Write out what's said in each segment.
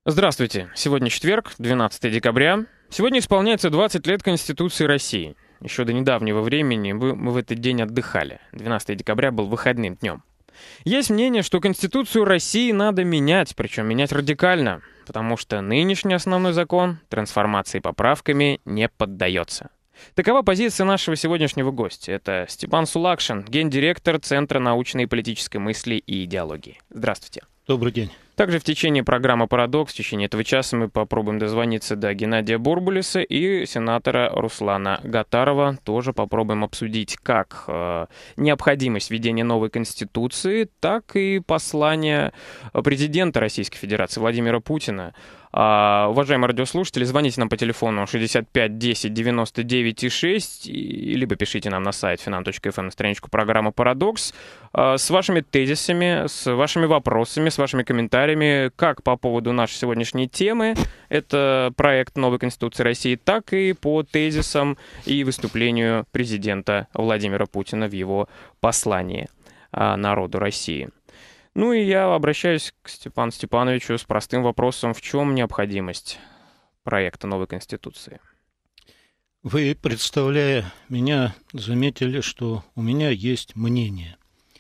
Здравствуйте. Сегодня четверг, 12 декабря. Сегодня исполняется 20 лет Конституции России. Еще до недавнего времени мы в этот день отдыхали. 12 декабря был выходным днем. Есть мнение, что Конституцию России надо менять, причем менять радикально, потому что нынешний основной закон трансформации поправками не поддается. Такова позиция нашего сегодняшнего гостя. Это Степан Сулакшин, гендиректор Центра научной и политической мысли и идеологии. Здравствуйте. Добрый день. Также в течение программы «Парадокс», в течение этого часа мы попробуем дозвониться до Геннадия Бурбулиса и сенатора Руслана Гатарова. Тоже попробуем обсудить как необходимость введения новой Конституции, так и послание президента Российской Федерации Владимира Путина. Уважаемые радиослушатели, звоните нам по телефону 65 10 99 6, либо пишите нам на сайт finan.fm на страничку программы «Парадокс» с вашими тезисами, с вашими вопросами, с вашими комментариями, как по поводу нашей сегодняшней темы, это проект новой Конституции России, так и по тезисам и выступлению президента Владимира Путина в его послании народу России. Ну и я обращаюсь к Степану Степановичу с простым вопросом: в чем необходимость проекта новой Конституции? Вы, представляя меня, заметили, что у меня есть мнение.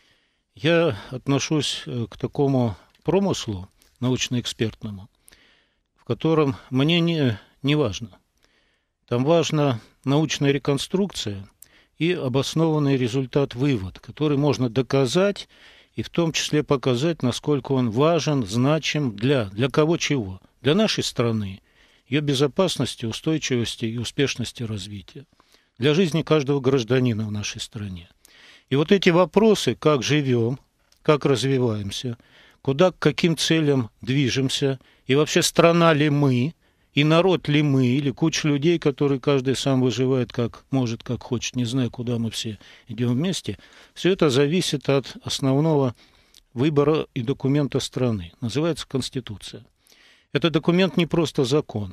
Я отношусь к такому промыслу научно-экспертному, в котором мнение не важно. Там важна научная реконструкция и обоснованный результат-вывод, который можно доказать и в том числе показать, насколько он важен, значим для кого чего. Для нашей страны, ее безопасности, устойчивости и успешности развития. Для жизни каждого гражданина в нашей стране. И вот эти вопросы, как живем, как развиваемся, куда, к каким целям движемся, и вообще страна ли мы, и народ ли мы, или куча людей, которые каждый сам выживает как может, как хочет, не зная, куда мы все идем вместе, все это зависит от основного выбора и документа страны. Называется Конституция. Это документ не просто закон.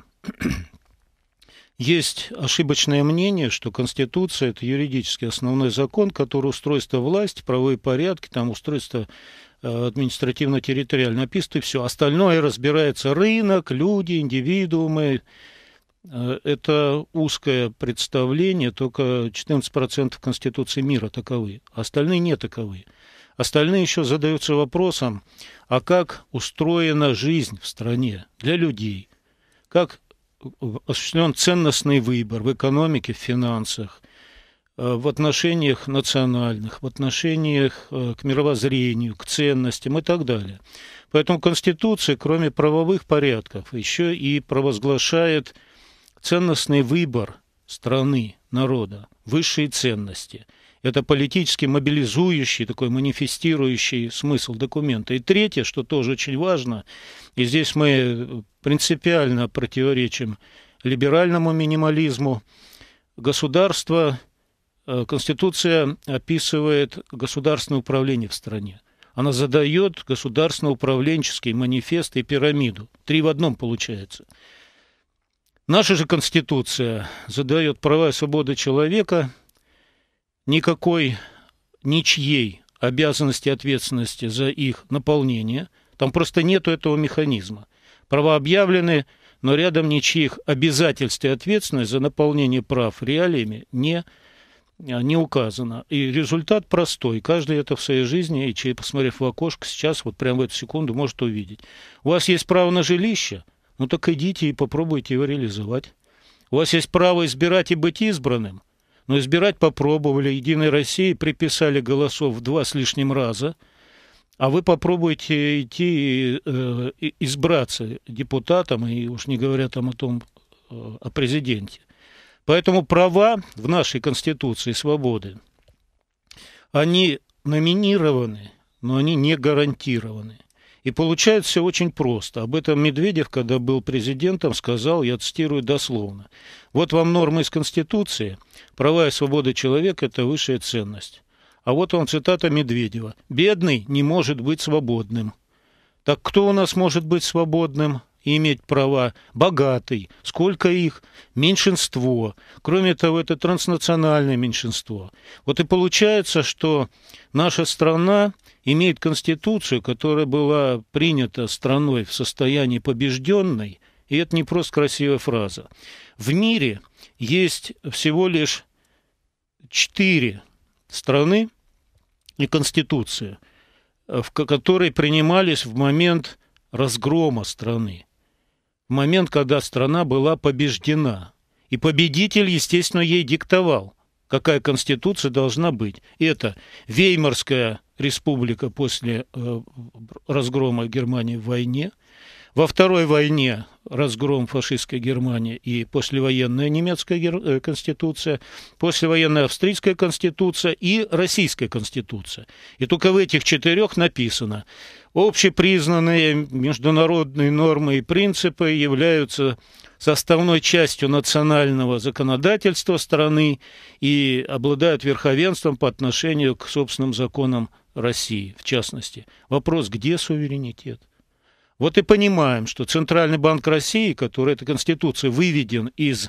Есть ошибочное мнение, что Конституция – это юридически основной закон, который устройство власти, правовые порядки, там устройство административно-территориально описывает, и все. Остальное разбирается рынок, люди, индивидуумы. Это узкое представление, только 14% Конституции мира таковы, остальные не таковы. Остальные еще задаются вопросом, а как устроена жизнь в стране для людей, как осуществлен ценностный выбор в экономике, в финансах, в отношениях национальных, в отношениях к мировоззрению, к ценностям и так далее. Поэтому Конституция, кроме правовых порядков, еще и провозглашает ценностный выбор страны, народа, высшие ценности. Это политически мобилизующий, такой манифестирующий смысл документа. И третье, что тоже очень важно, и здесь мы принципиально противоречим либеральному минимализму, государство. Конституция описывает государственное управление в стране. Она задает государственно-управленческий манифест и пирамиду. 3 в 1 получается. Наша же Конституция задает права и свободы человека, никакой, ничьей обязанности и ответственности за их наполнение. Там просто нету этого механизма. Права объявлены, но рядом ничьих обязательств и ответственность за наполнение прав реалиями не указано. И результат простой. Каждый это в своей жизни, и посмотрев в окошко сейчас, вот прямо в эту секунду, может увидеть. У вас есть право на жилище? Ну так идите и попробуйте его реализовать. У вас есть право избирать и быть избранным? Но избирать попробовали. Единой России приписали голосов в 2 с лишним раза. А вы попробуйте идти и избраться депутатом, и уж не говоря там о президенте. Поэтому права в нашей Конституции, свободы, они номинированы, но они не гарантированы. И получается все очень просто. Об этом Медведев, когда был президентом, сказал, я цитирую дословно: вот вам нормы из Конституции, права и свободы человека – это высшая ценность. А вот вам цитата Медведева: бедный не может быть свободным. Так кто у нас может быть свободным? иметь права, богатый. Сколько их? Меньшинство. Кроме того, это транснациональное меньшинство. Вот и получается, что наша страна имеет конституцию, которая была принята страной в состоянии побежденной, и это не просто красивая фраза. В мире есть всего лишь 4 страны и конституции, которые принимались в момент разгрома страны, в момент, когда страна была побеждена. И победитель, естественно, ей диктовал, какая конституция должна быть. Это Веймарская республика после разгрома Германии в войне, во Второй войне разгром фашистской Германии и послевоенная немецкая конституция, послевоенная австрийская конституция и российская конституция. И только в этих 4 написано: общепризнанные международные нормы и принципы являются составной частью национального законодательства страны и обладают верховенством по отношению к собственным законам России, в частности. Вопрос: где суверенитет? Вот и понимаем, что Центральный банк России, который эта конституция выведен из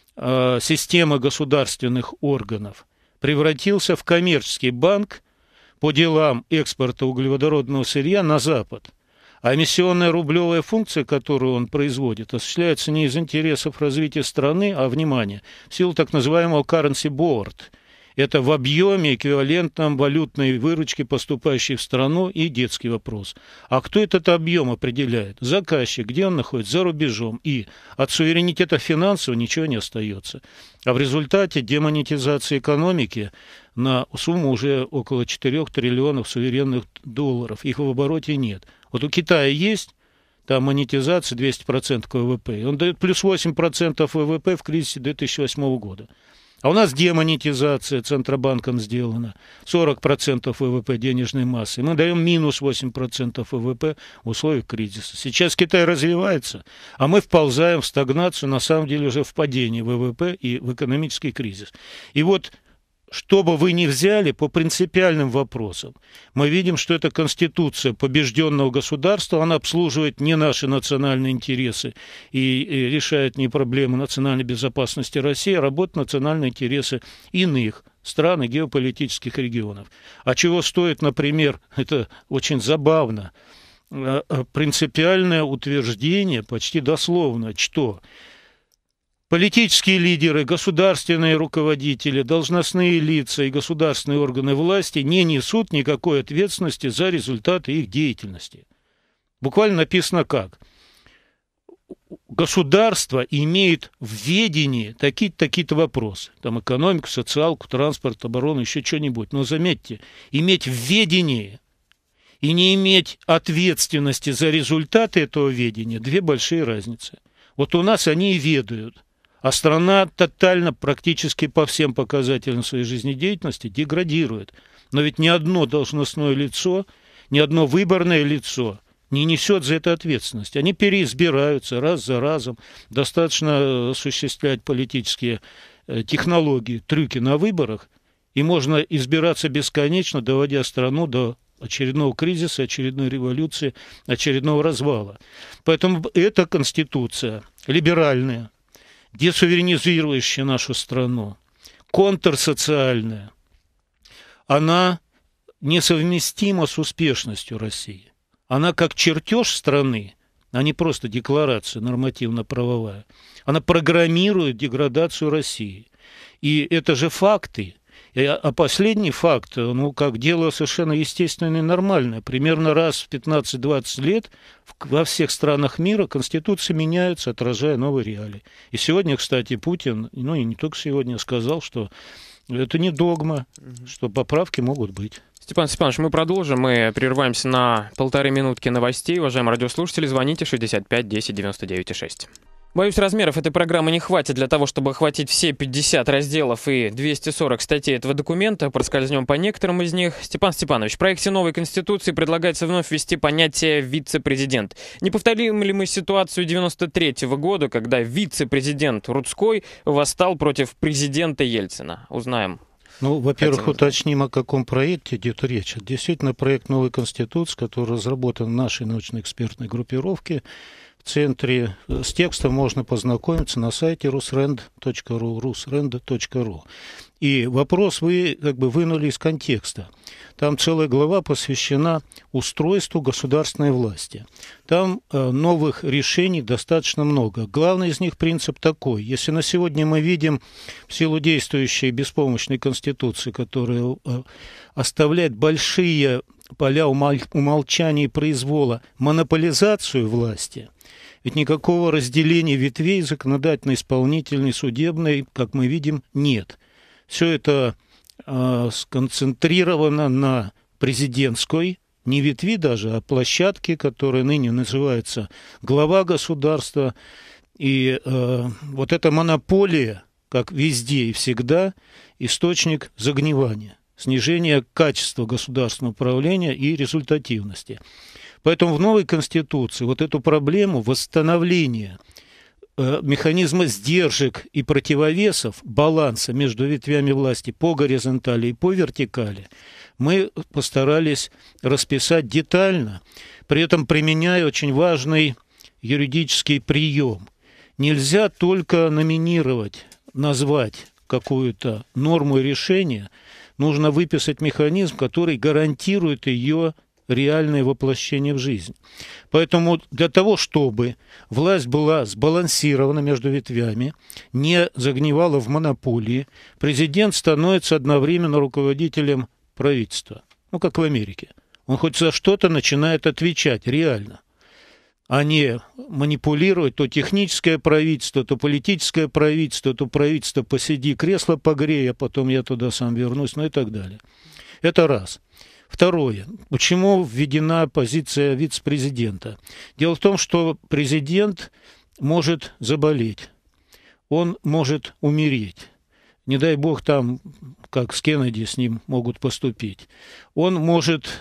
системы государственных органов, превратился в коммерческий банк по делам экспорта углеводородного сырья на Запад. А эмиссионная рублевая функция, которую он производит, осуществляется не из интересов развития страны, а, внимание, в силу так называемого currency board. Это в объеме эквивалентном валютной выручки, поступающей в страну, и детский вопрос. А кто этот объем определяет? Заказчик. Где он находится? За рубежом. И от суверенитета финансового ничего не остается. А в результате демонетизации экономики на сумму уже около 4 триллионов суверенных долларов. Их в обороте нет. Вот у Китая есть, там монетизация 200% ВВП. Он дает плюс 8% ВВП в кризисе 2008 года. А у нас демонетизация Центробанком сделана. 40% ВВП денежной массы. Мы даем минус 8% ВВП в условиях кризиса. Сейчас Китай развивается, а мы вползаем в стагнацию, на самом деле уже в падение ВВП и в экономический кризис. И вот, что бы вы ни взяли по принципиальным вопросам, мы видим, что это конституция побежденного государства, она обслуживает не наши национальные интересы и решает не проблемы национальной безопасности России, а работает национальные интересы иных стран и геополитических регионов. А чего стоит, например, это очень забавно, принципиальное утверждение, почти дословно, что политические лидеры, государственные руководители, должностные лица и государственные органы власти не несут никакой ответственности за результаты их деятельности. Буквально написано как: государство имеет в ведении такие-то вопросы. Там экономику, социалку, транспорт, оборону, еще что-нибудь. Но заметьте, иметь в ведении и не иметь ответственности за результаты этого ведения – 2 большие разницы. Вот у нас они и ведают. А страна тотально, практически по всем показателям своей жизнедеятельности деградирует. Но ведь ни одно должностное лицо, ни одно выборное лицо не несет за это ответственность. Они переизбираются раз за разом. Достаточно осуществлять политические технологии, трюки на выборах, и можно избираться бесконечно, доводя страну до очередного кризиса, очередной революции, очередного развала. Поэтому эта конституция либеральная, десуверенизирующая нашу страну, контрсоциальная, она несовместима с успешностью России. Она как чертеж страны, а не просто декларация нормативно-правовая, она программирует деградацию России. И это же факты. А последний факт, как дело совершенно естественное и нормальное. Примерно раз в 15-20 лет во всех странах мира конституции меняются, отражая новые реалии. И сегодня, кстати, Путин, и не только сегодня, сказал, что это не догма, что поправки могут быть. Степан Степанович, мы продолжим. Мы прерываемся на 1,5 минутки новостей. Уважаемые радиослушатели, звоните 65 10 99 6. Боюсь, размеров этой программы не хватит для того, чтобы охватить все 50 разделов и 240 статей этого документа. Проскользнем по некоторым из них. Степан Степанович, в проекте новой Конституции предлагается вновь ввести понятие «вице-президент». Не повторим ли мы ситуацию 1993 года, когда вице-президент Рудской восстал против президента Ельцина? Узнаем. Во-первых, уточним, о каком проекте идет речь. Это действительно проект новой Конституции, который разработан нашей научно-экспертной группировке в центре. С текстом можно познакомиться на сайте rusrend.ru. И вопрос вы как бы вынули из контекста. Там целая глава посвящена устройству государственной власти. Там новых решений достаточно много. Главный из них принцип такой. Если на сегодня мы видим в силу действующей беспомощной Конституции, которая оставляет большие поля умолчания и произвола, монополизацию власти, ведь никакого разделения ветвей законодательной, исполнительной, судебной, как мы видим, нет. Все это сконцентрировано на президентской, не ветви даже, а площадке, которая ныне называется глава государства. И вот эта монополия, как везде и всегда, источник загнивания, снижения качества государственного управления и результативности. Поэтому в новой Конституции вот эту проблему восстановления механизма сдержек и противовесов, баланса между ветвями власти по горизонтали и по вертикали, мы постарались расписать детально, при этом применяя очень важный юридический прием. Нельзя только номинировать, назвать какую-то норму и решение, нужно выписать механизм, который гарантирует ее реальное воплощение в жизнь. Поэтому для того, чтобы власть была сбалансирована между ветвями, не загнивала в монополии, президент становится одновременно руководителем правительства. Ну, как в Америке. Он хоть за что-то начинает отвечать реально, а не манипулировать то техническое правительство, то политическое правительство, то правительство посиди, кресло погрей, а потом я туда сам вернусь, ну и так далее. Это раз. Второе. Почему введена позиция вице-президента? Дело в том, что президент может заболеть, он может умереть. Не дай бог там, как с Кеннеди с ним могут поступить. Он может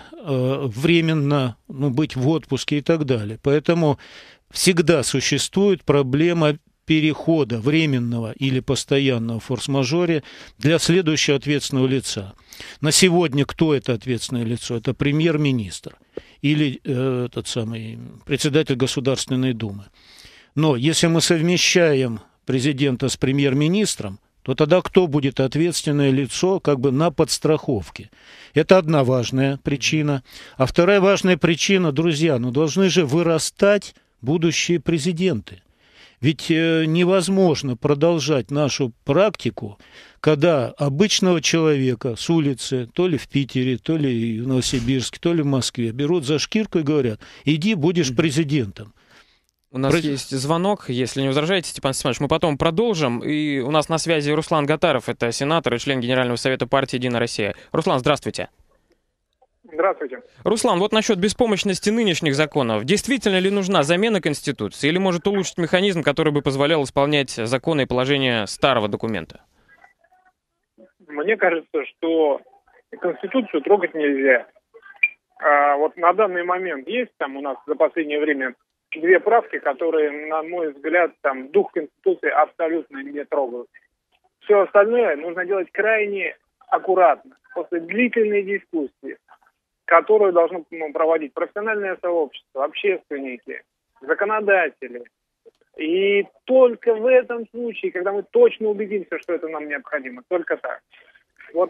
временно быть в отпуске и так далее. Поэтому всегда существует проблема перехода временного или постоянного в форс-мажоре для следующего ответственного лица. На сегодня кто это ответственное лицо? Это премьер-министр или председатель Государственной Думы. Но если мы совмещаем президента с премьер-министром, то тогда кто будет ответственное лицо как бы на подстраховке? Это одна важная причина. А вторая важная причина, друзья, должны же вырастать будущие президенты. Ведь невозможно продолжать нашу практику, когда обычного человека с улицы, то ли в Питере, то ли в Новосибирске, то ли в Москве, берут за шкирку и говорят: иди, будешь президентом. У нас есть звонок, если не возражаете, Степан Степанович, мы потом продолжим. И у нас на связи Руслан Гатаров, это сенатор и член Генерального совета партии «Единая Россия». Руслан, здравствуйте. Здравствуйте. Руслан, вот насчет беспомощности нынешних законов. Действительно ли нужна замена Конституции или может улучшить механизм, который бы позволял исполнять законы и положения старого документа? Мне кажется, что Конституцию трогать нельзя. Вот на данный момент есть там у нас за последнее время две правки, которые, на мой взгляд, там дух Конституции абсолютно не трогают. Все остальное нужно делать крайне аккуратно, после длительной дискуссии, которую должно проводить профессиональное сообщество, общественники, законодатели. И только в этом случае, когда мы точно убедимся, что это нам необходимо, только так. Вот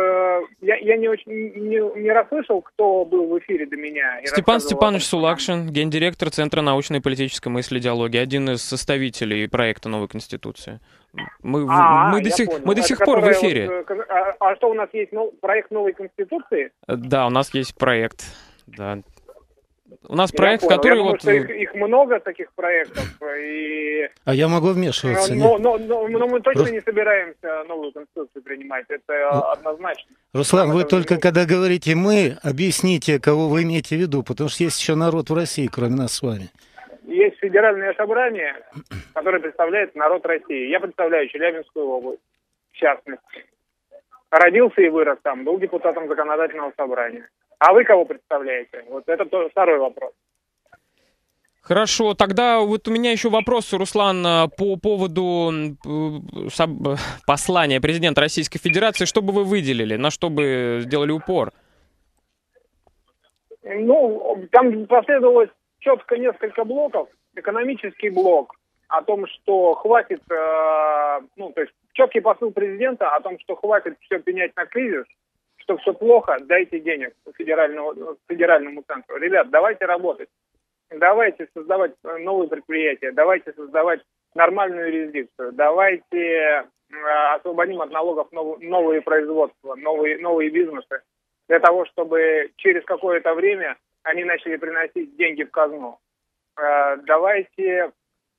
я не расслышал, кто был в эфире до меня. Степан Степанович Сулакшин, гендиректор Центра научной и политической мысли и диалоги, один из составителей проекта новой Конституции. Мы до сих пор в эфире. А что у нас есть проект новой Конституции? Да, у нас есть проект. Да. У нас проект, который... Я думаю, что их много, таких проектов. И... А я могу вмешиваться? Но мы точно не собираемся новую Конституцию принимать. Это однозначно. Руслан, вы только когда говорите «мы», объясните, кого вы имеете в виду, потому что есть еще народ в России, кроме нас с вами. Есть федеральное собрание, которое представляет народ России. Я представляю Челябинскую область, в частности. Родился и вырос там, был депутатом законодательного собрания. А вы кого представляете? Вот это второй вопрос. Хорошо, тогда вот у меня еще вопрос, Руслан, по поводу послания президента Российской Федерации. Что бы вы выделили, на что бы сделали упор? Там последовалось четко несколько блоков. экономический блок о том, что хватит, то есть четкий посыл президента о том, что хватит все пенять на кризис, что все плохо, дайте денег федеральному центру. Ребят, давайте работать. Давайте создавать новые предприятия, давайте создавать нормальную юрисдикцию, давайте освободим от налогов новые производства, новые бизнесы, для того, чтобы через какое-то время они начали приносить деньги в казну. Давайте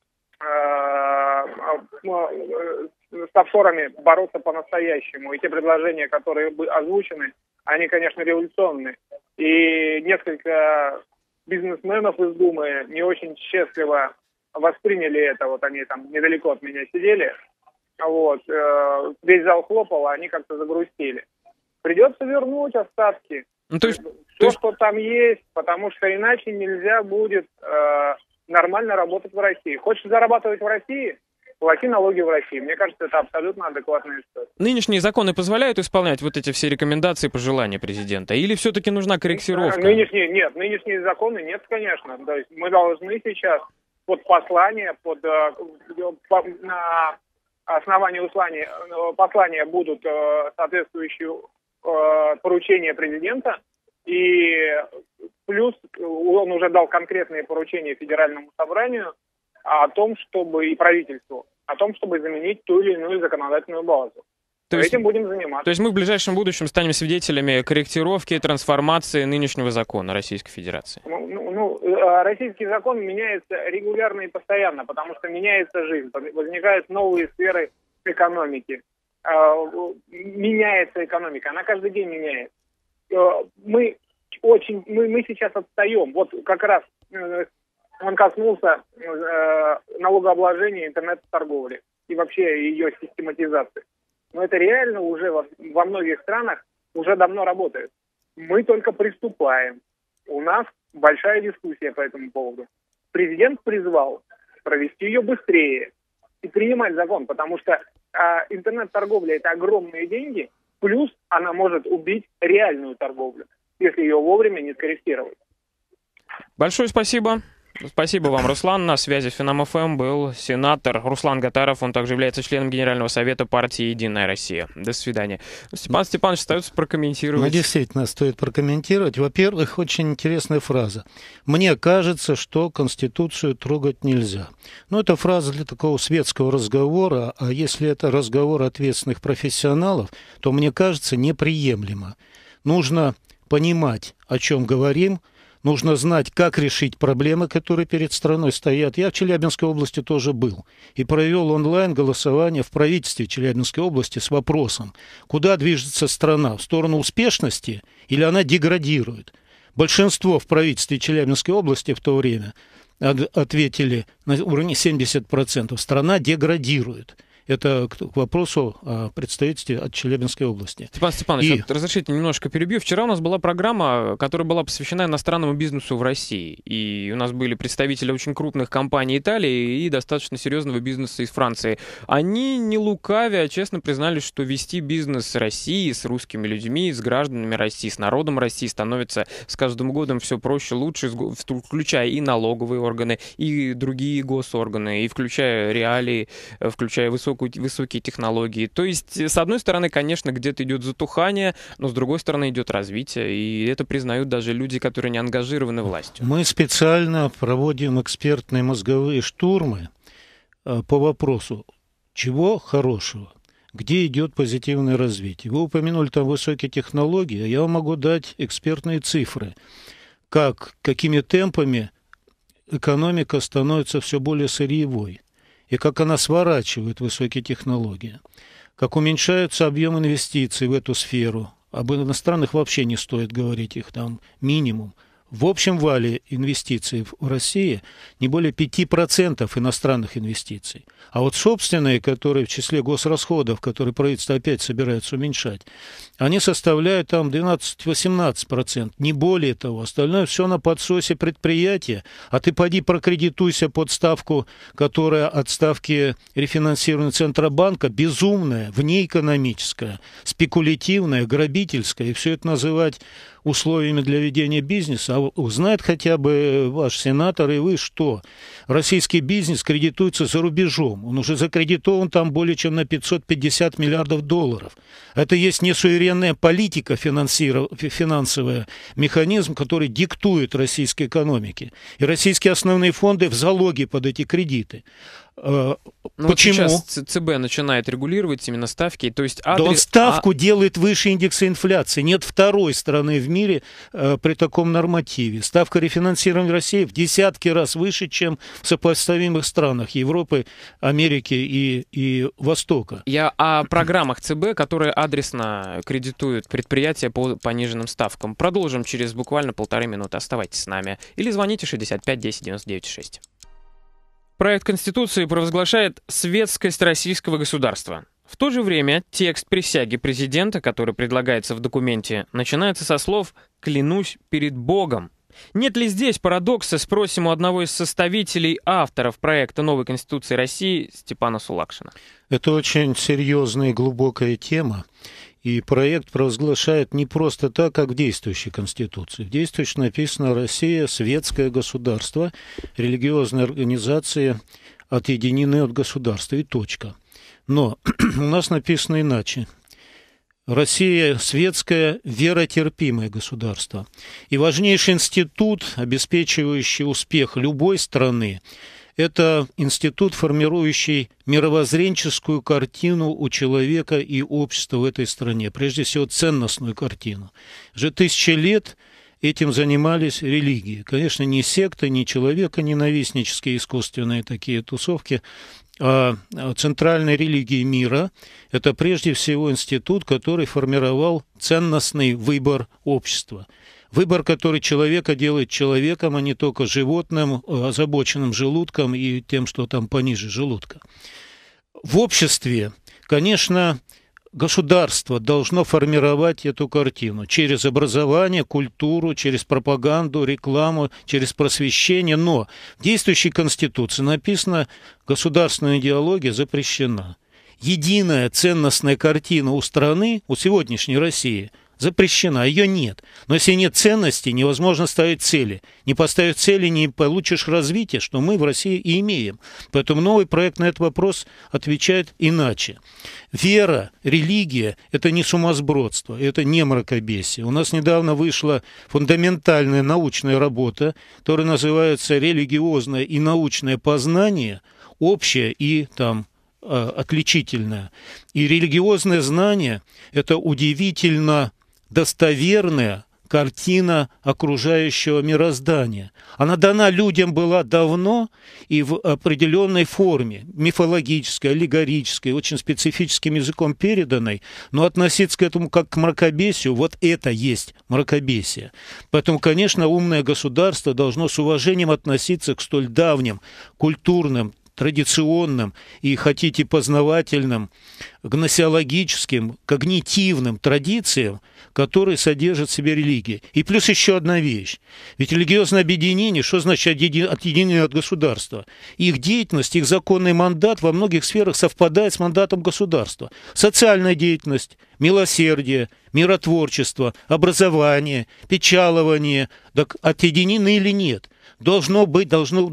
с офшорами бороться по-настоящему. И те предложения, которые озвучены, они, конечно, революционные. И несколько бизнесменов из Думы не очень счастливо восприняли это. Вот они там недалеко от меня сидели. Весь зал хлопал, а они как-то загрустили. Придется вернуть остатки. Все, что там есть, потому что иначе нельзя будет нормально работать в России. Хочешь зарабатывать в России? Плати налоги в России. Мне кажется, это абсолютно адекватная история. Нынешние законы позволяют исполнять вот эти все рекомендации и пожелания президента? Или все-таки нужна корректировка? Нынешние законы нет, конечно. То есть мы должны сейчас под послание, на основании послания будут соответствующие поручения президента, и плюс он уже дал конкретные поручения Федеральному собранию о том, и правительству, о том, чтобы заменить ту или иную законодательную базу. Этим будем заниматься. То есть мы в ближайшем будущем станем свидетелями корректировки, трансформации нынешнего закона Российской Федерации? Российский закон меняется регулярно и постоянно, потому что меняется жизнь, возникают новые сферы экономики. Меняется экономика, она каждый день меняется. Мы сейчас отстаем. Вот как раз он коснулся налогообложения интернет-торговли и вообще ее систематизации. Но это реально уже во многих странах уже давно работает. Мы только приступаем. У нас большая дискуссия по этому поводу. Президент призвал провести ее быстрее и принимать закон, потому что интернет-торговля – это огромные деньги, плюс она может убить реальную торговлю, если ее вовремя не скорректировать. Большое спасибо. Спасибо вам, Руслан. На связи с Финам-ФМ был сенатор Руслан Гатаров. Он также является членом Генерального совета партии «Единая Россия». До свидания. Степан Степанович, остается прокомментировать. Действительно, стоит прокомментировать. Во-первых, очень интересная фраза. «Мне кажется, что Конституцию трогать нельзя». Это фраза для такого светского разговора, а если это разговор ответственных профессионалов, то, мне кажется, неприемлемо. Нужно понимать, о чем говорим. Нужно знать, как решить проблемы, которые перед страной стоят. Я в Челябинской области тоже был и провел онлайн-голосование в правительстве Челябинской области с вопросом, куда движется страна, в сторону успешности или она деградирует. Большинство в правительстве Челябинской области в то время ответили на уровне 70%. Страна деградирует. Это к вопросу о представительстве от Челябинской области. Степан Степанович, разрешите немножко перебью. Вчера у нас была программа, которая была посвящена иностранному бизнесу в России. И у нас были представители очень крупных компаний Италии и достаточно серьезного бизнеса из Франции. Они, не лукавя, честно признались, что вести бизнес с Россией, с русскими людьми, с гражданами России, с народом России становится с каждым годом все проще, лучше, включая и налоговые органы, и другие госорганы, и включая реалии, включая высокие технологии. То есть, с одной стороны, конечно, где-то идет затухание, но с другой стороны идет развитие, и это признают даже люди, которые не ангажированы властью. Мы специально проводим экспертные мозговые штурмы по вопросу, чего хорошего, где идет позитивное развитие. Вы упомянули там высокие технологии, а я вам могу дать экспертные цифры, какими темпами экономика становится все более сырьевой. И как она сворачивает высокие технологии, как уменьшается объем инвестиций в эту сферу. Об иностранных вообще не стоит говорить, их там минимум. В общем вале инвестиций в России не более 5% иностранных инвестиций. А вот собственные, которые в числе госрасходов, которые правительство опять собирается уменьшать, они составляют там 12-18%, не более того. Остальное все на подсосе предприятия. А ты поди прокредитуйся под ставку, которая от ставки рефинансирования Центробанка безумная, внеэкономическая, спекулятивная, грабительская. И все это называть условиями для ведения бизнеса, а узнает хотя бы ваш сенатор и вы, что российский бизнес кредитуется за рубежом. Он уже закредитован там более чем на 550 миллиардов долларов. Это есть не суверенная политика финансовая, механизм, который диктует российской экономике. И российские основные фонды в залоге под эти кредиты. Ну, почему? Вот сейчас ЦБ начинает регулировать именно ставки, то есть адрес... Да он ставку делает выше индекса инфляции. Нет второй страны в мире при таком нормативе. Ставка рефинансирования России в десятки раз выше, чем в сопоставимых странах Европы, Америки и Востока. Я о программах ЦБ, которые адресно кредитуют предприятия по пониженным ставкам. Продолжим через буквально 1,5 минуты. Оставайтесь с нами. Или звоните 65 10 99 6. Проект Конституции провозглашает светскость российского государства. В то же время текст присяги президента, который предлагается в документе, начинается со слов «клянусь перед Богом». Нет ли здесь парадокса, спросим у одного из составителей авторов проекта новой Конституции России Степана Сулакшина. Это очень серьезная и глубокая тема. И проект провозглашает не просто так, как в действующей Конституции. В действующей написано «Россия – светское государство, религиозные организации отъединены от государства» и точка. Но у нас написано иначе. Россия – светское, веротерпимое государство. И важнейший институт, обеспечивающий успех любой страны, это институт, формирующий мировоззренческую картину у человека и общества в этой стране, прежде всего ценностную картину. Уже тысячи лет этим занимались религии. Конечно, не секты, не человеконенавистнические искусственные такие тусовки, а центральной религии мира – это прежде всего институт, который формировал ценностный выбор общества. Выбор, который человека делает человеком, а не только животным, озабоченным желудком и тем, что там пониже желудка. В обществе, конечно, государство должно формировать эту картину через образование, культуру, через пропаганду, рекламу, через просвещение. Но в действующей Конституции написано, государственная идеология запрещена. Единая ценностная картина у страны, у сегодняшней России – запрещена, ее нет. Но если нет ценностей, невозможно ставить цели. Не поставив цели, не получишь развития, что мы в России и имеем. Поэтому новый проект на этот вопрос отвечает иначе. Вера, религия – это не сумасбродство, это не мракобесие. У нас недавно вышла фундаментальная научная работа, которая называется «Религиозное и научное познание, общее и там отличительное». И религиозное знание – это удивительно достоверная картина окружающего мироздания. Она дана людям была давно и в определенной форме, мифологической, аллегорической, очень специфическим языком переданной, но относиться к этому как к мракобесию, вот это есть мракобесие. Поэтому, конечно, умное государство должно с уважением относиться к столь давним культурным, традиционным и, хотите, познавательным, гносеологическим, когнитивным традициям, которые содержат в себе религии. И плюс еще одна вещь. Ведь религиозное объединение, что значит отъединение от государства? Их деятельность, их законный мандат во многих сферах совпадает с мандатом государства. Социальная деятельность, милосердие, миротворчество, образование, печалование, так отъединены или нет? Должен быть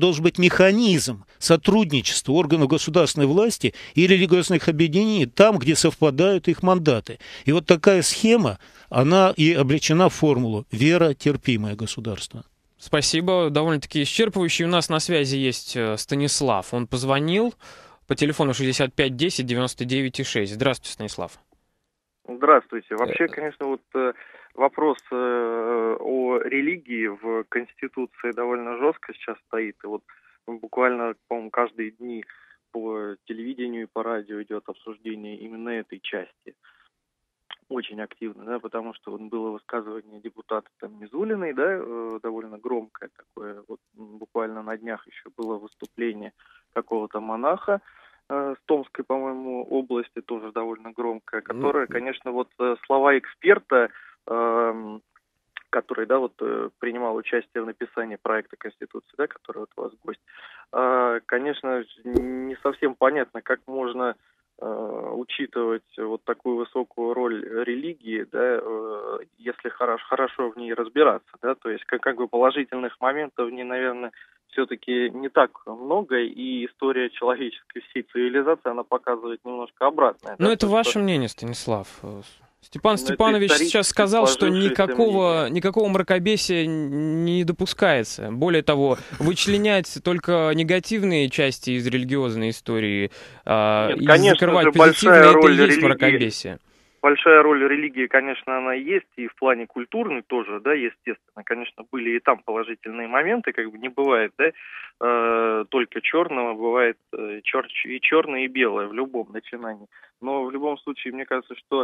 механизм сотрудничества органов государственной власти и религиозных объединений там, где совпадают их мандаты. И вот такая схема, она и облечена в формулу «веротерпимое государство». Спасибо, довольно-таки исчерпывающий. У нас на связи есть Станислав. Он позвонил по телефону 65 10 99 6. Здравствуйте, Станислав. Здравствуйте. Вообще, конечно, вот вопрос о религии в Конституции довольно жестко сейчас стоит. И вот буквально, по-моему, каждые дни по телевидению и по радио идет обсуждение именно этой части. Очень активно, да, потому что вот было высказывание депутата там Мизулиной, да, довольно громкое такое. Вот буквально на днях еще было выступление какого-то монаха с Томской, по-моему, области, тоже довольно громкое, которое, конечно, вот слова эксперта, который, да, вот принимал участие в написании проекта Конституции, да, который вот у вас гость, конечно, не совсем понятно, как можно учитывать вот такую высокую роль религии, да, если хорошо в ней разбираться, да, то есть как бы положительных моментов в ней, наверное, все-таки не так много, и история человеческой всей цивилизации, она показывает немножко обратное. Но да, это то, ваше что... мнение, Станислав. Степан это Степанович сейчас сказал, что сложившееся никакого мракобесия не допускается. Более того, вычленять только негативные части из религиозной истории Нет, и конечно закрывать же, позитивные, это и есть религии. мракобесие. Большая роль религии, конечно, она есть, и в плане культурной тоже, да, естественно, конечно, были и там положительные моменты, как бы не бывает, да, только черного, бывает и черное, и белое в любом начинании. Но в любом случае, мне кажется, что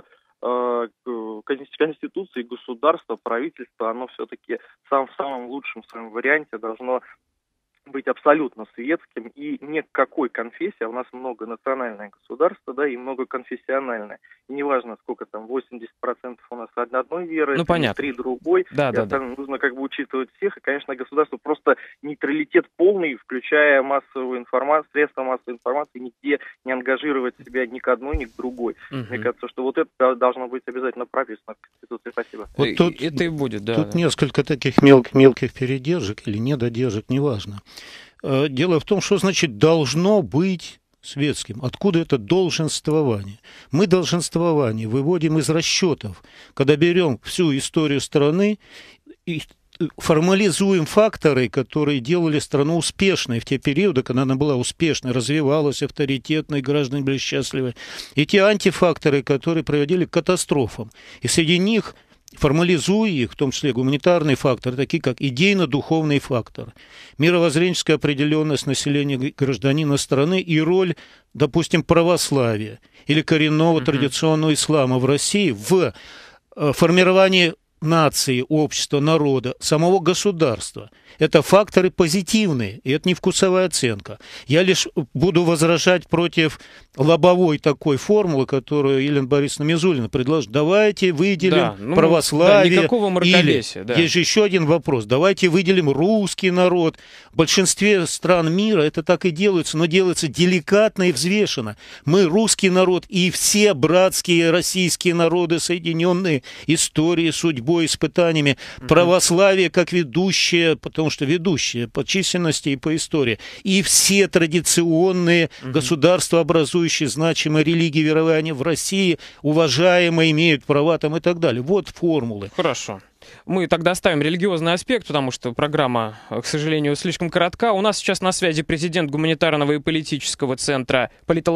Конституция, государство, правительство, оно все-таки в самом лучшем своем варианте должно быть абсолютно светским и ни к какой конфессии, а у нас многонациональное государство, да, и многоконфессиональное. И неважно, сколько там, 80% у нас одной веры, 3 другой, нужно как бы учитывать всех, и, конечно, государство просто нейтралитет полный, включая массовую информацию, средства массовой информации, нигде не ангажировать себя ни к одной, ни к другой. Мне кажется, что вот это должно быть обязательно прописано в Конституции. Спасибо. Вот тут, это и будет, да. Тут несколько таких мелких передержек или недодержек, неважно. Дело в том, что значит должно быть светским. Откуда это долженствование? Мы долженствование выводим из расчетов, когда берем всю историю страны и формализуем факторы, которые делали страну успешной в те периоды, когда она была успешной, развивалась, авторитетной, граждане были счастливы. И те антифакторы, которые приводили к катастрофам. И среди них, формализуя их, в том числе гуманитарные факторы, такие как идейно-духовный фактор, мировоззренческая определенность населения гражданина страны и роль, допустим, православия или коренного традиционного ислама в России в формировании нации, общества, народа, самого государства. Это факторы позитивные, и это не вкусовая оценка. Я лишь буду возражать против лобовой такой формулы, которую Елена Борисовна Мизулина предложила. Давайте выделим православие. Никакого мракобесия. Или, есть же еще один вопрос. Давайте выделим русский народ. В большинстве стран мира это так и делается, но делается деликатно и взвешенно. Мы русский народ и все братские российские народы, соединенные историей, судьбой, испытаниями. Православие как ведущее, потому что ведущие по численности и по истории. И все традиционные государства, образующие значимые религии, верования в России, уважаемые, имеют права там и так далее. Вот формулы. Хорошо. Мы тогда оставим религиозный аспект, потому что программа, к сожалению, слишком коротка. У нас сейчас на связи президент гуманитарного и политологического центра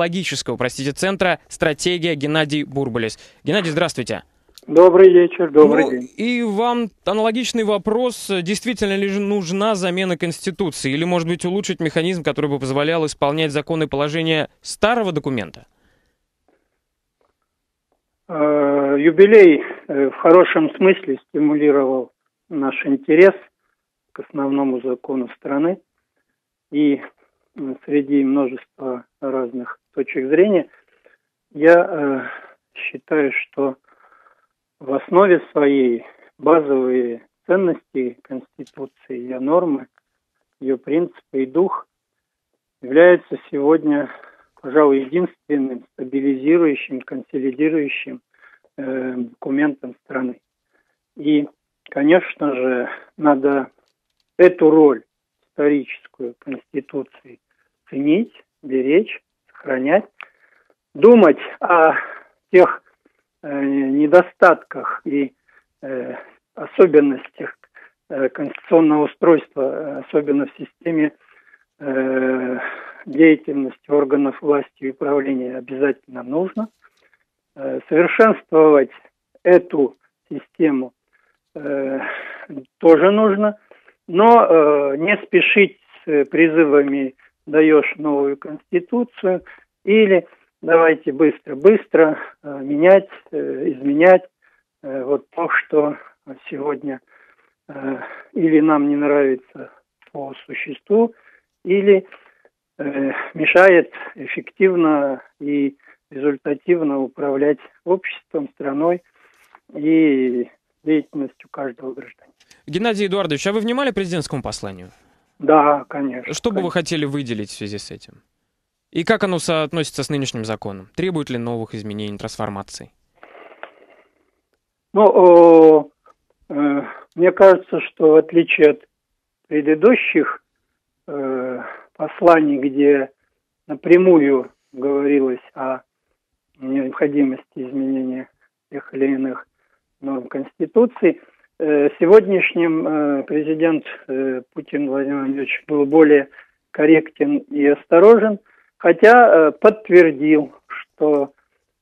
«Стратегия» Геннадий Бурбулис. Геннадий, здравствуйте. Добрый вечер, добрый день. И вам аналогичный вопрос. Действительно ли нужна замена Конституции? Или, может быть, улучшить механизм, который бы позволял исполнять законы и положения старого документа? Юбилей в хорошем смысле стимулировал наш интерес к основному закону страны. И среди множества разных точек зрения я считаю, что в основе своей базовые ценности Конституции, ее нормы, ее принципы и дух являются сегодня, пожалуй, единственным стабилизирующим, консолидирующим документом страны. И, конечно же, надо эту роль историческую Конституции ценить, беречь, сохранять, думать о тех недостатках и особенностях конституционного устройства, особенно в системе деятельности органов власти и управления, обязательно нужно. Совершенствовать эту систему тоже нужно, но не спешить с призывами «даешь новую конституцию» или давайте быстро менять, изменять вот то, что сегодня или нам не нравится по существу, или мешает эффективно и результативно управлять обществом, страной и деятельностью каждого гражданина. Геннадий Эдуардович, а вы внимали президентскому посланию? Да, конечно. Что бы вы хотели выделить в связи с этим? И как оно соотносится с нынешним законом? Требует ли новых изменений, трансформаций? Ну, мне кажется, что в отличие от предыдущих посланий, где напрямую говорилось о необходимости изменения тех или иных норм Конституции, сегодняшним президент Путин Владимир Владимирович был более корректен и осторожен, хотя подтвердил, что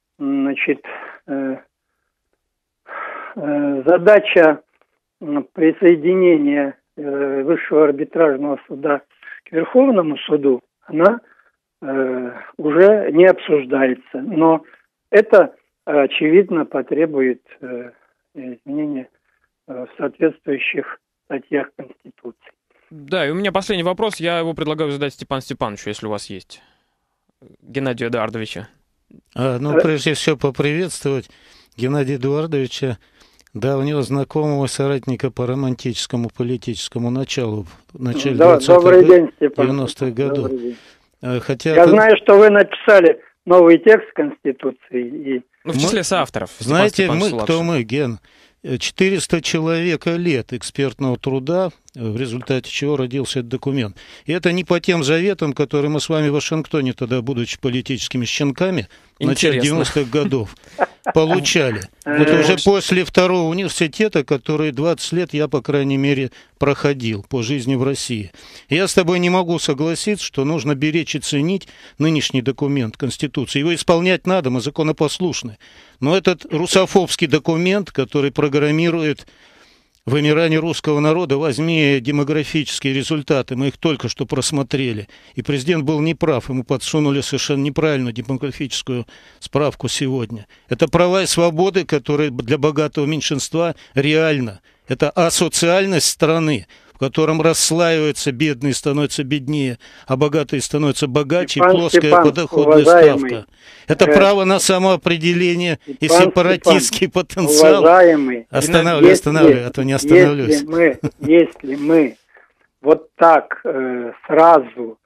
задача присоединения Высшего арбитражного суда к Верховному суду, она уже не обсуждается. Но это, очевидно, потребует изменения в соответствующих статьях Конституции. Да, и у меня последний вопрос. Я его предлагаю задать Степану Степановичу, если у вас есть. Геннадию Эдуардовичу. Прежде всего, поприветствовать Геннадия Эдуардовича, давнего знакомого соратника по романтическому политическому началу в начале 90-х годов. Я знаю, что вы написали новый текст Конституции. В числе соавторов. Знаете, кто мы, Ген? 400 человека лет экспертного труда, в результате чего родился этот документ. И это не по тем заветам, которые мы с вами в Вашингтоне, тогда, будучи политическими щенками, в начале 90-х годов получали. Это уже после второго университета, который 20 лет я, по крайней мере, проходил по жизни в России. Я с тобой не могу согласиться, что нужно беречь и ценить нынешний документ Конституции. Его исполнять надо, мы законопослушны. Но этот русофобский документ, который программирует вымирание русского народа, возьми демографические результаты, мы их только что просмотрели. И президент был неправ, ему подсунули совершенно неправильную демографическую справку сегодня. Это права и свободы, которые для богатого меньшинства реально. Это асоциальность страны, в котором расслаиваются бедные, становятся беднее, а богатые становятся богаче, и плоская подоходная ставка. Это право на самоопределение и сепаратистский потенциал. Останавливай, а то не остановлюсь. Если мы вот так сразу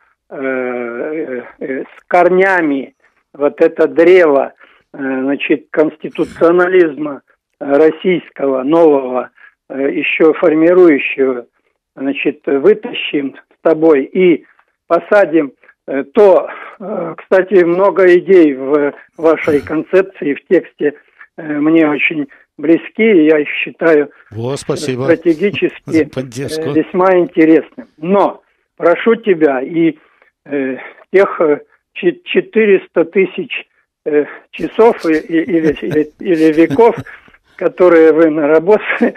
с корнями вот это древо конституционализма российского, нового, еще формирующего, вытащим с тобой и посадим, то, кстати, много идей в вашей концепции, в тексте мне очень близки, и я их считаю стратегически весьма интересным. Но прошу тебя и тех 400 тысяч часов или веков, которые вы наработали,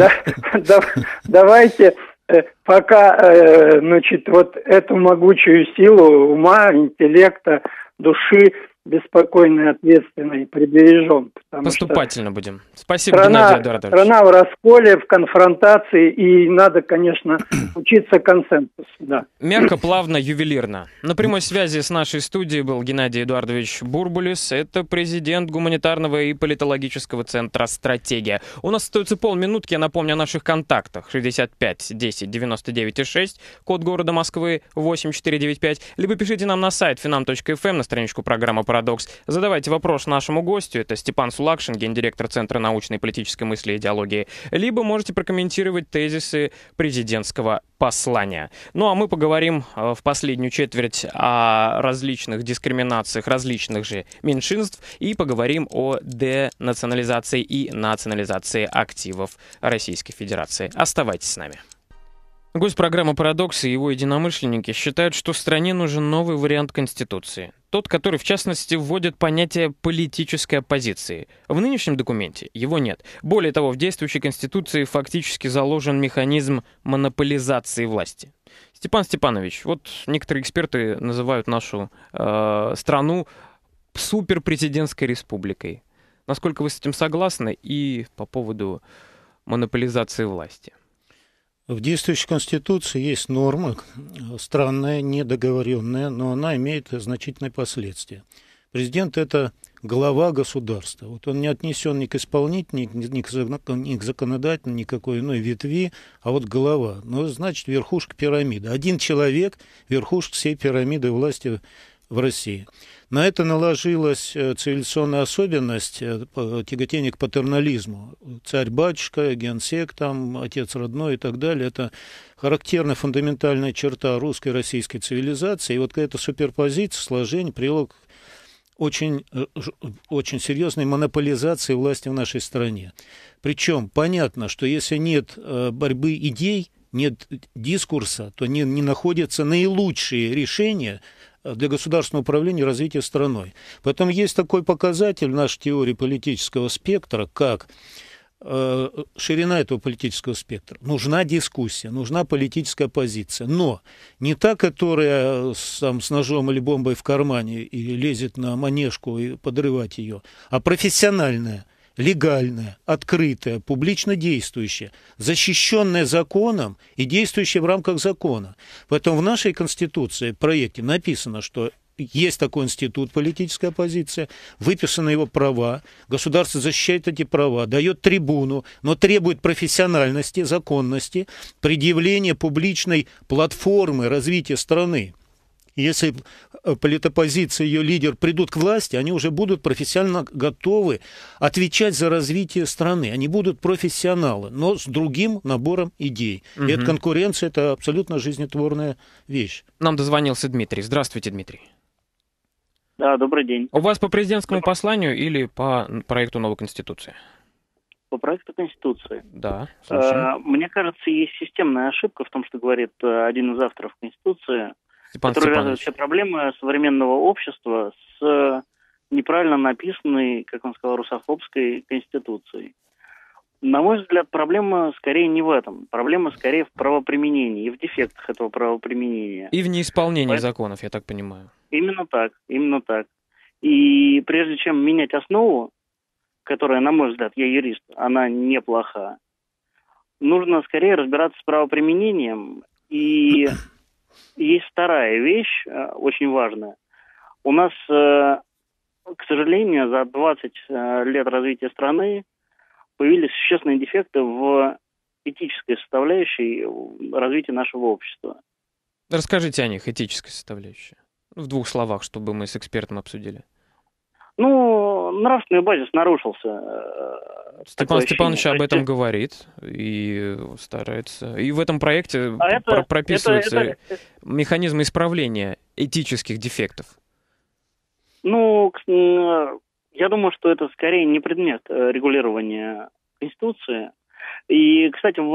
давайте пока, вот эту могучую силу ума, интеллекта, души, беспокойной, ответственной прибережем. Поступательно будем. Спасибо, Геннадий Эдуардович. Страна в расколе, в конфронтации, и надо, конечно, учиться консенсусу. Да. Мягко, плавно, ювелирно. На прямой связи с нашей студией был Геннадий Эдуардович Бурбулис. Это президент гуманитарного и политологического центра «Стратегия». У нас остается полминутки. Я напомню о наших контактах. 65 10 99 6, код города Москвы 8495. Либо пишите нам на сайт finam.fm, на страничку программы «Парадокс». Задавайте вопрос нашему гостю. Это Степан Сулакшин, гендиректор Центра научной и политической мысли и идеологии. Либо можете прокомментировать тезисы президентского послания. Ну а мы поговорим в последнюю четверть о различных дискриминациях различных же меньшинств и поговорим о денационализации и национализации активов Российской Федерации. Оставайтесь с нами. Гость программы «Парадокс» и его единомышленники считают, что стране нужен новый вариант Конституции. Тот, который, в частности, вводит понятие политической оппозиции. В нынешнем документе его нет. Более того, в действующей Конституции фактически заложен механизм монополизации власти. Степан Степанович, вот некоторые эксперты называют нашу страну суперпрезидентской республикой. Насколько вы с этим согласны и по поводу монополизации власти? В действующей Конституции есть норма, странная, недоговоренная, но она имеет значительные последствия. Президент – это глава государства. Вот он не отнесен ни к исполнительной, ни к законодательной, никакой иной ветви, а вот глава. Ну, значит, верхушка пирамиды. Один человек – верхушка всей пирамиды власти в России. На это наложилась цивилизационная особенность тяготения к патернализму. Царь-батюшка, генсек, там, отец родной и так далее. Это характерная фундаментальная черта русской и российской цивилизации. И вот эта суперпозиция, сложение привело к очень серьезной монополизации власти в нашей стране. Причем понятно, что если нет борьбы идей, нет дискурса, то не находятся наилучшие решения для государственного управления и развития страной. Поэтому есть такой показатель в нашей теории политического спектра, как ширина этого политического спектра. Нужна дискуссия, нужна политическая позиция, но не та, которая с ножом или бомбой в кармане и лезет на манежку и подрывать ее, а профессиональная, легальная, открытая, публично действующая, защищенная законом и действующая в рамках закона. Поэтому в нашей Конституции, в проекте написано, что есть такой институт политическая оппозиция, выписаны его права, государство защищает эти права, дает трибуну, но требует профессиональности, законности, предъявления публичной платформы развития страны. Если политопозиция, ее лидер придут к власти, они уже будут профессионально готовы отвечать за развитие страны. Они будут профессионалы, но с другим набором идей. Угу. И эта конкуренция – это абсолютно жизнетворная вещь. Нам дозвонился Дмитрий. Здравствуйте, Дмитрий. Да, добрый день. У вас по президентскому посланию или по проекту новой Конституции? По проекту Конституции. Да, слушаем. Мне кажется, есть системная ошибка в том, что говорит один из авторов Конституции, который связывает все проблемы современного общества с неправильно написанной, как он сказал, русофобской Конституцией. На мой взгляд, проблема скорее не в этом. Проблема скорее в правоприменении и в дефектах этого правоприменения. И в неисполнении законов, я так понимаю. Именно так, именно так. И прежде чем менять основу, которая, на мой взгляд, я юрист, она неплоха, нужно скорее разбираться с правоприменением. И есть вторая вещь, очень важная. У нас, к сожалению, за 20 лет развития страны появились существенные дефекты в этической составляющей развития нашего общества. Расскажите о них, этической составляющей. В двух словах, чтобы мы с экспертом обсудили. Нравственный базис нарушился. Степан Степанович об этом говорит и старается. И в этом проекте прописываются механизмы исправления этических дефектов. Я думаю, что это скорее не предмет регулирования Конституции. И, кстати, в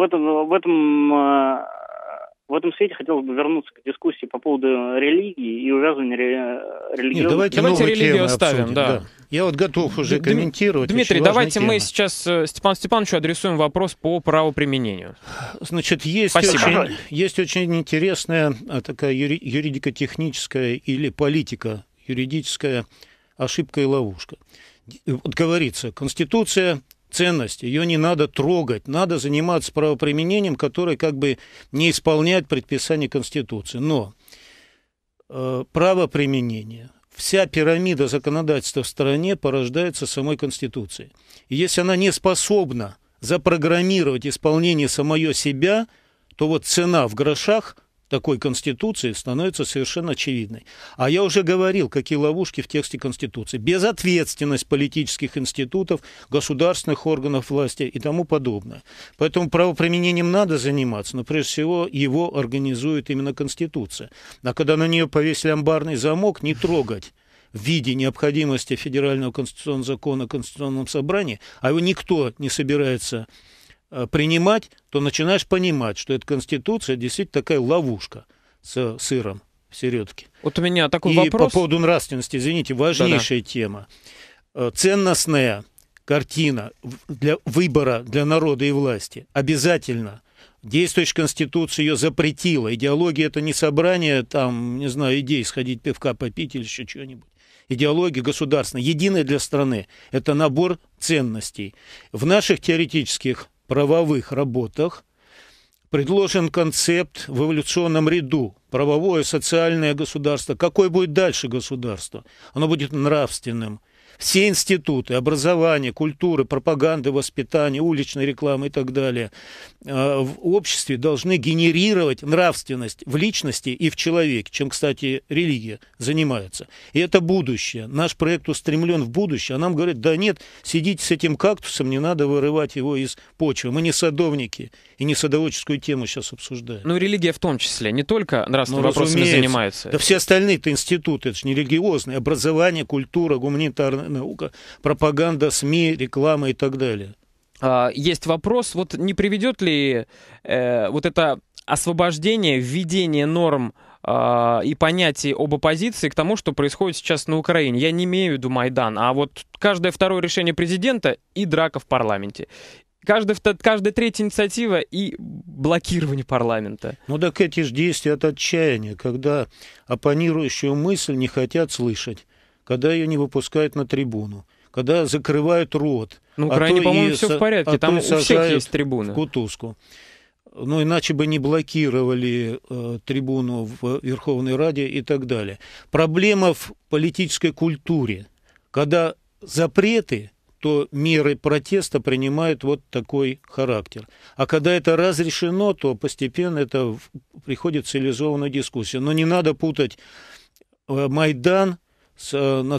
этом свете хотелось бы вернуться к дискуссии по поводу религии и увязывания религиозных... Давайте религию оставим, да. Я вот готов уже комментировать. Дмитрий, давайте мы сейчас Степану Степановичу адресуем вопрос по правоприменению. Значит, есть очень интересная такая юридико-техническая или политика юридическая ошибка и ловушка. Вот говорится, Конституция – ценность, ее не надо трогать, надо заниматься правоприменением, которое как бы не исполняет предписания Конституции. Но правоприменение, вся пирамида законодательства в стране порождается самой Конституцией. И если она не способна запрограммировать исполнение самой себя, то вот цена в грошах такой Конституции становится совершенно очевидной. А я уже говорил, какие ловушки в тексте Конституции. Безответственность политических институтов, государственных органов власти и тому подобное. Поэтому правоприменением надо заниматься, но прежде всего его организует именно Конституция. А когда на нее повесили амбарный замок, не трогать в виде необходимости федерального конституционного закона о Конституционном собрании, а его никто не собирается принимать, то начинаешь понимать, что эта Конституция действительно такая ловушка с сыром в середке. Вот у меня такой вопрос. И по поводу нравственности, извините, важнейшая тема. Ценностная картина для выбора для народа и власти обязательно. Действующая Конституция ее запретила. Идеология – это не собрание, там, не знаю, идей сходить пивка попить или еще чего-нибудь. Идеология государственная, единая для страны – это набор ценностей. В наших теоретических правовых работах предложен концепт в эволюционном ряду. Правовое, социальное государство. Какое будет дальше государство? Оно будет нравственным. все институты образования, культуры, пропаганды, воспитания, уличной рекламы и так далее в обществе должны генерировать нравственность в личности и в человеке, чем, кстати, религия занимается. И это будущее. Наш проект устремлен в будущее, а нам говорят, да нет, сидите с этим кактусом, не надо вырывать его из почвы. Мы не садовники и не садоводческую тему сейчас обсуждаем. Ну, религия в том числе, не только нравственными вопросами занимается. Да все остальные-то институты, это же не религиозные. Образование, культура, гуманитарная наука, пропаганда, СМИ, реклама и так далее. Есть вопрос, вот не приведет ли вот это освобождение, введение норм и понятий об оппозиции к тому, что происходит сейчас на Украине? Я не имею в виду Майдан, а вот каждое второе решение президента и драка в парламенте. Каждая третья инициатива и блокирование парламента. Ну так эти же действия от отчаяния, когда оппонирующую мысль не хотят слышать, когда ее не выпускают на трибуну, когда закрывают рот. На Украине, по-моему, все в порядке, там у всех есть трибуны. В кутузку. Ну, иначе бы не блокировали трибуну в Верховной Раде и так далее. Проблема в политической культуре. Когда запреты, то меры протеста принимают вот такой характер. А когда это разрешено, то постепенно это приходит в цивилизованную дискуссию. Но не надо путать Майдан с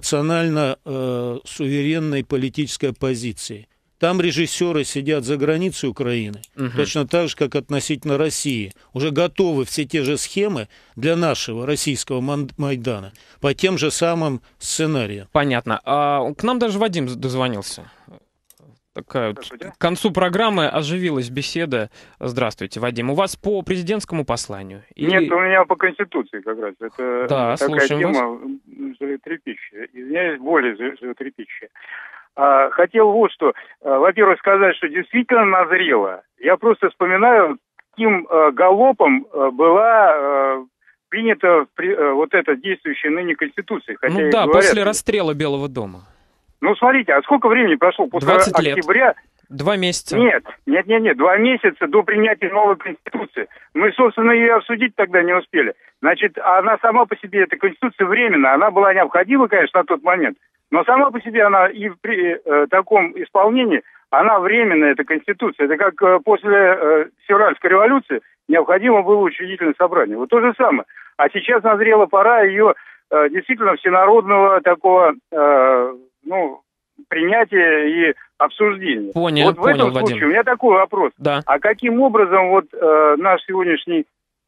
национально-суверенной политической оппозицией. Там режиссеры сидят за границей Украины, точно так же, как относительно России. Уже готовы все те же схемы для нашего российского Майдана по тем же самым сценариям. Понятно. К нам даже Вадим дозвонился. Такая вот, к концу программы оживилась беседа. Здравствуйте, Вадим. У вас по президентскому посланию? Нет, у меня по Конституции как раз. Это такая тема животрепещущая. Извиняюсь, более животрепещущая. Хотел вот что. Во-первых, сказать, что действительно назрело. Я просто вспоминаю, каким галопом была принята вот эта действующая ныне Конституция. Хотя ну да, говорят, после расстрела Белого дома. Ну, смотрите, а сколько времени прошло после 20 лет. Октября? 2 месяца. Нет, 2 месяца до принятия новой Конституции. Мы, собственно, ее обсудить тогда не успели. Значит, она сама по себе, эта Конституция временная, она была необходима, конечно, на тот момент, но сама по себе она и при таком исполнении, она временная, эта Конституция. Это как после февральской революции необходимо было учредительное собрание. Вот то же самое. А сейчас назрела пора ее действительно всенародного такого... принятия и обсуждения. Понял, в этом случае Вадим. У меня такой вопрос. Да. А каким образом вот наш сегодняшний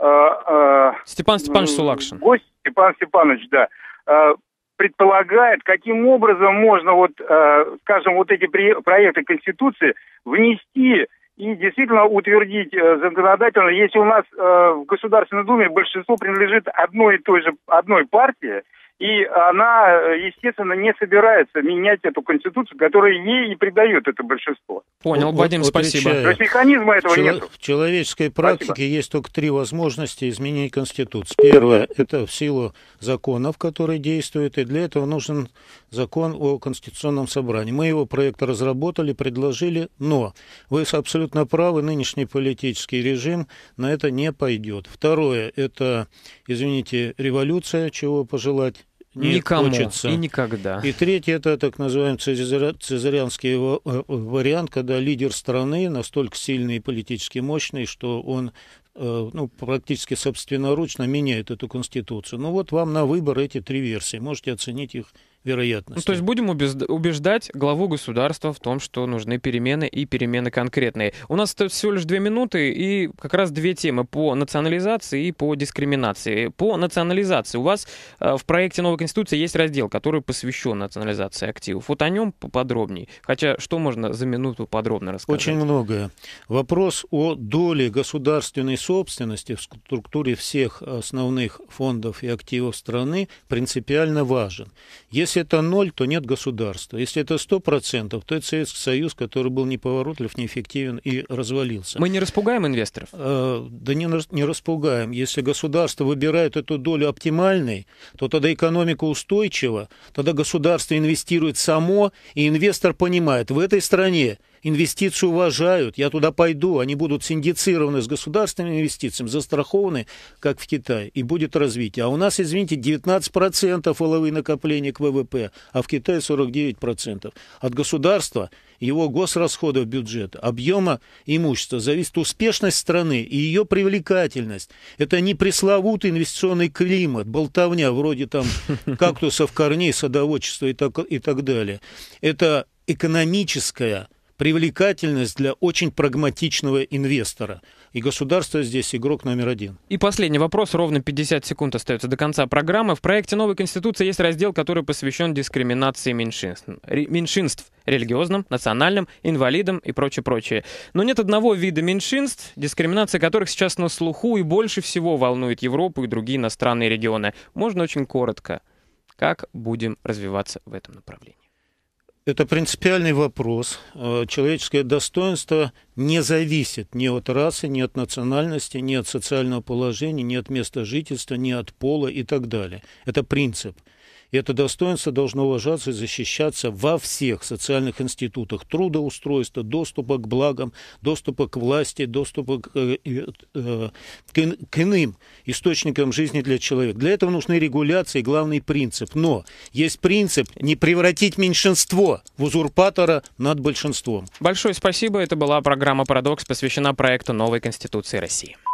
Степан Степанович Сулакшин. Гость Степан Степанович, да, предполагает, каким образом можно вот, скажем, вот эти проекты Конституции внести и действительно утвердить законодательно, если у нас в Государственной Думе большинство принадлежит одной партии, и она, естественно, не собирается менять эту Конституцию, которая ей и придает это большинство. Понял, Вадим, спасибо. То есть механизма этого нет. В человеческой практике есть только 3 возможности изменения Конституции. Первое – это в силу законов, которые действуют, и для этого нужен закон о Конституционном собрании. Мы его проект разработали, предложили, но вы абсолютно правы, нынешний политический режим на это не пойдет. Второе – это, извините, революция, чего пожелать никому хочется. И никогда. И третье – это так называемый цезарианский вариант, когда лидер страны настолько сильный и политически мощный, что он практически собственноручно меняет эту Конституцию. Ну вот вам на выбор эти 3 версии. Можете оценить их вероятность. Ну, то есть будем убеждать главу государства в том, что нужны перемены и перемены конкретные. У нас остается всего лишь 2 минуты и как раз 2 темы по национализации и по дискриминации. По национализации у вас в проекте новой Конституции есть раздел, который посвящен национализации активов. Вот о нем поподробнее. Хотя что можно за минуту подробно рассказать? Очень многое. Вопрос о доле государственной собственности в структуре всех основных фондов и активов страны принципиально важен. Если это 0, то нет государства. Если это 100%, то это Советский Союз, который был неповоротлив, неэффективен и развалился. Мы не распугаем инвесторов? Да не распугаем. Если государство выбирает эту долю оптимальной, то тогда экономика устойчива, тогда государство инвестирует само, и инвестор понимает, в этой стране инвестиции уважают, я туда пойду, они будут синдицированы с государственными инвестициями, застрахованы, как в Китае, и будет развитие. А у нас, извините, 19% валовые накопления к ВВП, а в Китае 49%. От государства, его госрасходов бюджета, объема имущества зависит успешность страны и ее привлекательность. Это не пресловутый инвестиционный климат, болтовня вроде там кактусов, корней, садоводчества и так далее. Это экономическая привлекательность для очень прагматичного инвестора. И государство здесь игрок номер один. И последний вопрос. Ровно 50 секунд остается до конца программы. В проекте новой Конституции есть раздел, который посвящен дискриминации меньшинств религиозным, национальным, инвалидам и прочее. Но нет одного вида меньшинств, дискриминация которых сейчас на слуху и больше всего волнует Европу и другие иностранные регионы. Можно очень коротко. Как будем развиваться в этом направлении? Это принципиальный вопрос. Человеческое достоинство не зависит ни от расы, ни от национальности, ни от социального положения, ни от места жительства, ни от пола и так далее. Это принцип. И это достоинство должно уважаться и защищаться во всех социальных институтах трудоустройства, доступа к благам, доступа к власти, доступа к иным источникам жизни для человека. Для этого нужны регуляции и главный принцип. Но есть принцип не превратить меньшинство в узурпатора над большинством. Большое спасибо. Это была программа «Парадокс», посвящена проекту новой Конституции России.